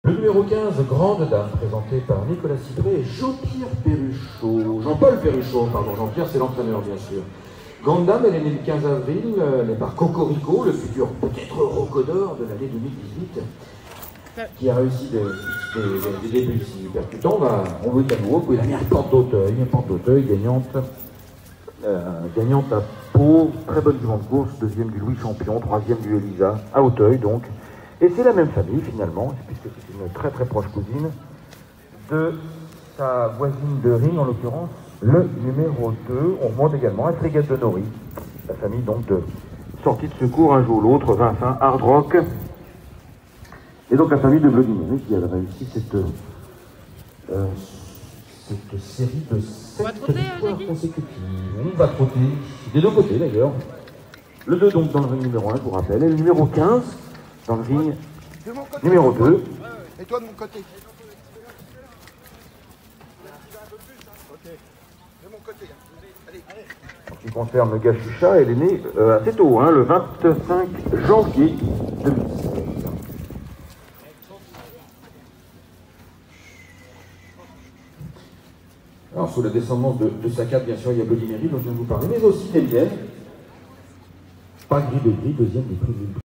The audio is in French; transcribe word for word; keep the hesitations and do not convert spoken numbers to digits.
Le numéro quinze, Grande Dame, présenté par Nicolas Cibré et Jean-Pierre Perruchot. Jean-Paul Perruchot, pardon, Jean-Pierre c'est l'entraîneur bien sûr. Grande Dame, elle est née le quinze avril, elle est par Cocorico, le futur peut-être Rocodor de l'année deux mille dix-huit, qui a réussi des, des, des débuts si percutants. Bah, on veut à nouveau, puis il a mis un porte d'Auteuil, une porte d'Auteuil gagnante, euh, gagnante à Pau, très bonne dimanche de course, deuxième du Louis Champion, troisième du Elisa, à Auteuil donc. Et c'est la même famille finalement, puisque c'est une très très proche cousine de sa voisine de ring, en l'occurrence le numéro deux. On remonte également à Frégate de Nori, la famille donc de sortie de secours un jour ou l'autre, Vincent Hard Rock. Et donc la famille de Vladimir qui a réussi cette, euh, cette série de sept victoires consécutives. On va trotter, des deux côtés d'ailleurs. Le deux donc dans le ring numéro un, je vous rappelle, et le numéro quinze dans le ring numéro deux. Et toi de mon côté. De mon côté. Allez, allez. En ce qui concerne le Gachucha, elle est née euh, assez tôt, hein, le vingt-cinq janvier deux mille seize. Alors, sous la descendance de, de Saccade, bien sûr, il y a Vladimir dont je viens de vous parler, mais aussi les miennes. Pas gris de gris, deuxième des prix.